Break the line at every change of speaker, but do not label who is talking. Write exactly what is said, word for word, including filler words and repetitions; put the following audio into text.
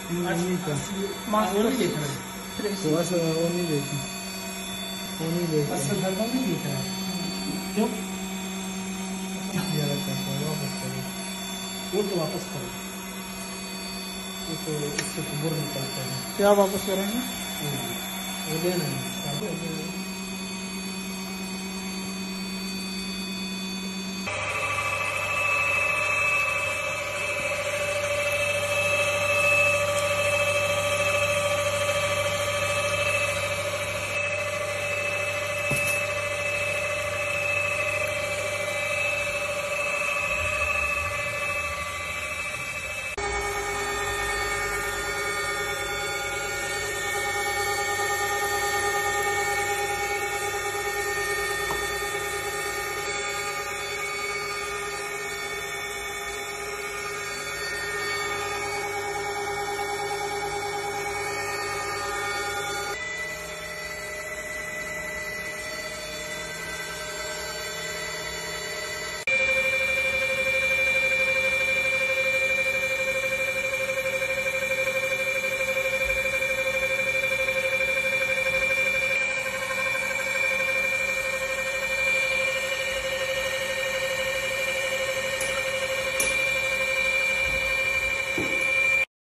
Mask नहीं देख रहा है,
वो नहीं देखी, वो नहीं देखी,
असल धर्म नहीं देख रहा है। क्यों?
वापस करो,
वो तो वापस करो, वो तो इससे बुर निकलता है।
क्या वापस करेंगे?
वो देना है।